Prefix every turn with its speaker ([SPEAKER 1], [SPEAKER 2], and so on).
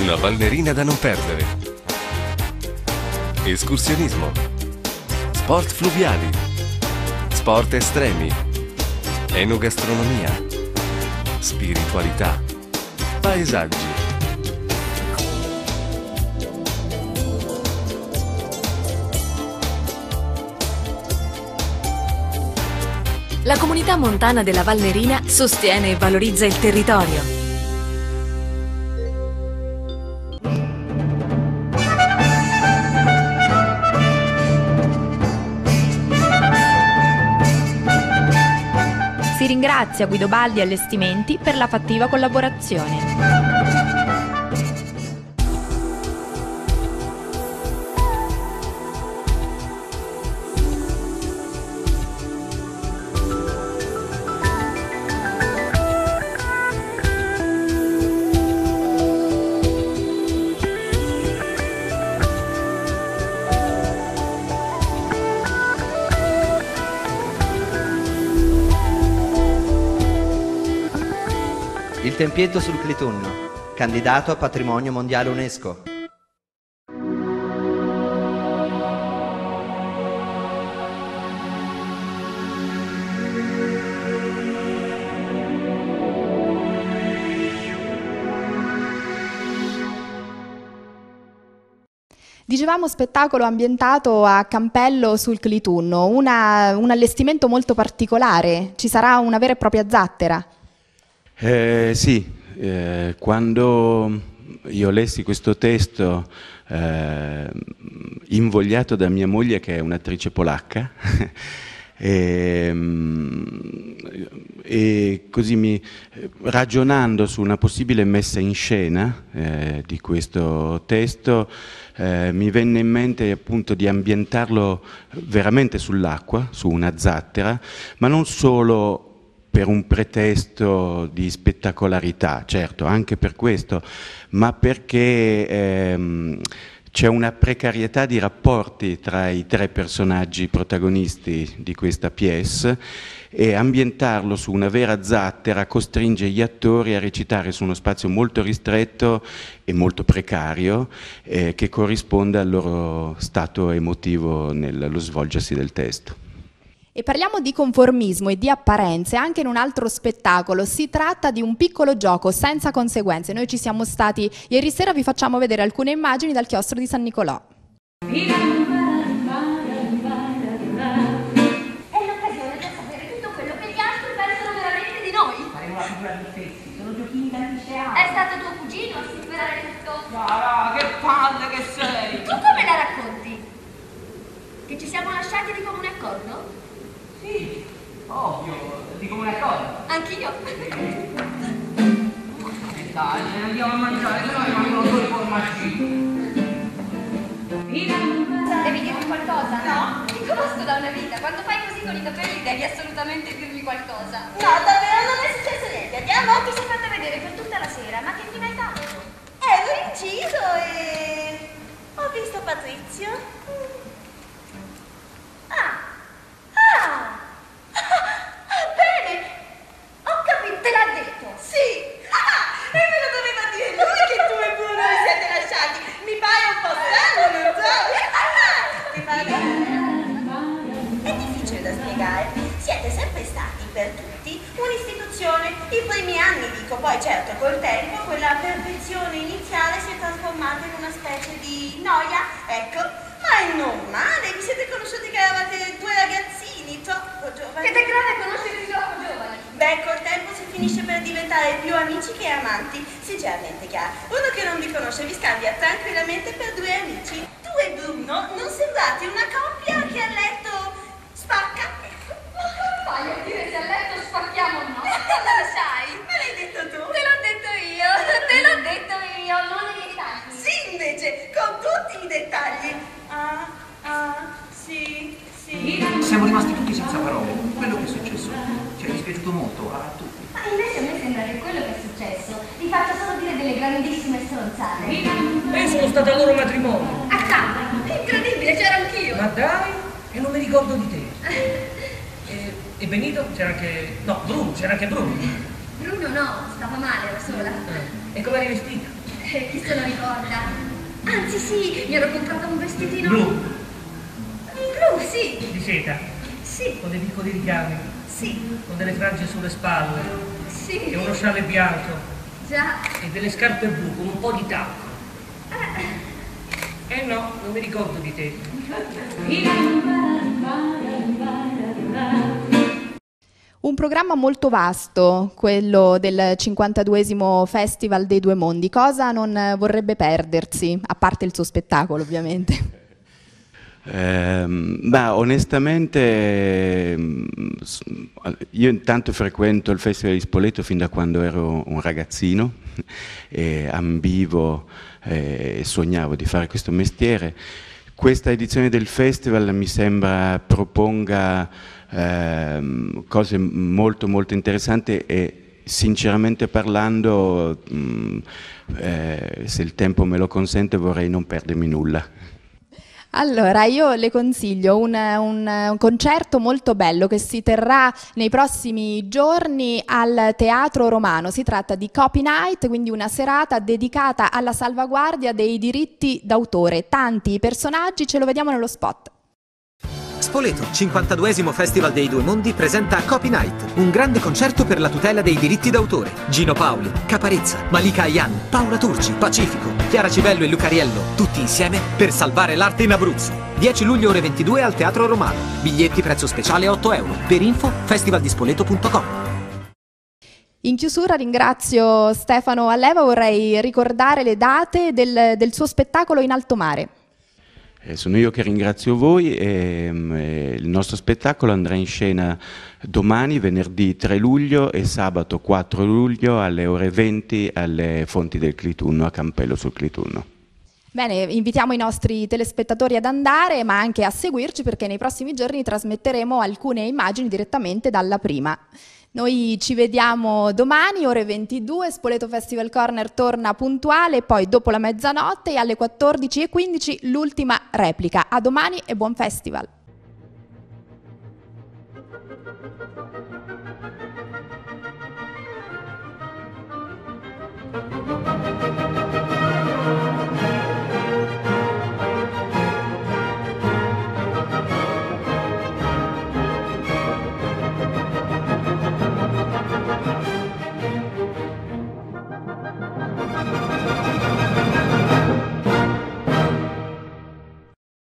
[SPEAKER 1] Una ballerina da non perdere. Escursionismo. Sport fluviali. Sport estremi. Enogastronomia. Spiritualità. Paesaggi.
[SPEAKER 2] La comunità montana della Val Nerina sostiene e valorizza il territorio.
[SPEAKER 3] Si ringrazia Guido Baldi e Allestimenti per la fattiva collaborazione.
[SPEAKER 4] Il tempietto sul Clitunno, candidato a patrimonio mondiale UNESCO.
[SPEAKER 3] Dicevamo spettacolo ambientato a Campello sul Clitunno, un allestimento molto particolare, ci sarà una vera e propria zattera.
[SPEAKER 5] Sì, quando io lessi questo testo invogliato da mia moglie, che è un'attrice polacca, e così ragionando su una possibile messa in scena di questo testo, mi venne in mente appunto di ambientarlo veramente sull'acqua, su una zattera, ma non solo per un pretesto di spettacolarità, certo, anche per questo, ma perché c'è una precarietà di rapporti tra i tre personaggi protagonisti di questa pièce e ambientarlo su una vera zattera costringe gli attori a recitare su uno spazio molto ristretto e molto precario che corrisponde al loro stato emotivo nello svolgersi del testo.
[SPEAKER 3] E parliamo di conformismo e di apparenze anche in un altro spettacolo. Si tratta di un piccolo gioco senza conseguenze. Noi ci siamo stati ieri sera, vi facciamo vedere alcune immagini dal chiostro di San Nicolò.
[SPEAKER 6] È l'occasione per sapere tutto quello che gli altri pensano veramente di noi.
[SPEAKER 7] Faremo la figura di stessi, sono giochini da liceali.
[SPEAKER 6] È stato tuo cugino a superare tutto.
[SPEAKER 7] No, che palle che sei!
[SPEAKER 6] Tu come la racconti? Che ci siamo lasciati di comune accordo?
[SPEAKER 7] Sì, ovvio, di comune accordo.
[SPEAKER 6] Anch'io.
[SPEAKER 7] Dai, andiamo a mangiare, se no rimangono solo i formaggini.
[SPEAKER 6] Devi dirmi qualcosa? No? Ti conosco da una vita. Quando fai così con i capelli devi assolutamente dirmi qualcosa. No, davvero non è successo niente. Andiamo. Ti sei fatta vedere per tutta la sera. Ma che fine hai fatto? L'ho inciso e... ho visto Patrizio. Bene. Ho capito. Te l'ha detto? Sì. E me lo doveva dire lui che tu e Bruno vi siete lasciati. Mi pare un po' strano, non so. Ti pare? È difficile da spiegare. Siete sempre stati per tutti un'istituzione. I primi anni dico, poi certo col tempo quella perfezione iniziale si è trasformata in una specie di noia, ecco. Ma è normale, vi siete conosciuti che eravate due ragazzini, troppo giovani. Ed è grave conoscervi troppo giovani. Beh, col tempo si finisce per diventare più amici che amanti, sinceramente chiaro. Uno che non vi conosce vi scambia tranquillamente per due amici. Tu e Bruno non sembrate una coppia che a letto spacca. Ma come fai a dire se a letto spacchiamo o no? Cosa lo sai? Me l'hai detto tu? Te l'ho detto io, non nei dettagli. Sì, invece, con tutti i dettagli. Sì.
[SPEAKER 7] Siamo rimasti tutti senza parole. Quello che è successo ci è dispiaciuto molto a tutti.
[SPEAKER 6] Ma invece a me sembra che quello che è successo vi faccia solo dire delle grandissime stronzate.
[SPEAKER 7] Io sono stata al loro matrimonio.
[SPEAKER 6] A campo, incredibile, c'ero anch'io.
[SPEAKER 7] Ma dai, e non mi ricordo di te. E Benito? C'era anche... no, Bruno, c'era anche Bruno.
[SPEAKER 6] Bruno no, stava male, era sola.
[SPEAKER 7] E come eri vestita?
[SPEAKER 6] Chi se lo ricorda? Anzi sì, mi ero comprata un vestitino...
[SPEAKER 7] Blu.
[SPEAKER 6] Blu, sì.
[SPEAKER 7] Di seta.
[SPEAKER 6] Sì.
[SPEAKER 7] Con dei piccoli ricavi.
[SPEAKER 6] Sì.
[SPEAKER 7] Con delle frange sulle spalle.
[SPEAKER 6] Sì.
[SPEAKER 7] E uno scialle bianco.
[SPEAKER 6] Già.
[SPEAKER 7] E delle scarpe blu con un po' di talco. No, non mi ricordo di te.
[SPEAKER 3] Un programma molto vasto, quello del 52esimo Festival dei Due Mondi. Cosa non vorrebbe perdersi, a parte il suo spettacolo ovviamente?
[SPEAKER 5] Onestamente io intanto frequento il Festival di Spoleto fin da quando ero un ragazzino e ambivo e sognavo di fare questo mestiere. Questa edizione del festival mi sembra proponga cose molto molto interessanti e sinceramente parlando, se il tempo me lo consente, vorrei non perdermi nulla.
[SPEAKER 3] Allora, io le consiglio un concerto molto bello che si terrà nei prossimi giorni al Teatro Romano. Si tratta di Copy Night, quindi una serata dedicata alla salvaguardia dei diritti d'autore. Tanti personaggi, ce lo vediamo nello spot.
[SPEAKER 8] Spoleto, 52esimo Festival dei Due Mondi, presenta Copy Night, un grande concerto per la tutela dei diritti d'autore. Gino Paoli, Caparezza, Malika Ayan, Paola Turci, Pacifico, Chiara Civello e Luca Riello, tutti insieme per salvare l'arte in Abruzzo. 10 luglio ore 22 al Teatro Romano. Biglietti prezzo speciale €8. Per info festivaldispoleto.com.
[SPEAKER 3] In chiusura ringrazio Stefano Alleva, vorrei ricordare le date del suo spettacolo in alto mare.
[SPEAKER 5] Sono io che ringrazio voi e il nostro spettacolo andrà in scena domani, venerdì 3 luglio e sabato 4 luglio alle ore 20 alle Fonti del Clitunno a Campello sul Clitunno.
[SPEAKER 3] Bene, invitiamo i nostri telespettatori ad andare ma anche a seguirci perché nei prossimi giorni trasmetteremo alcune immagini direttamente dalla prima. Noi ci vediamo domani, ore 22, Spoleto Festival Corner torna puntuale, poi dopo la mezzanotte e alle 14:15 l'ultima replica. A domani e buon festival!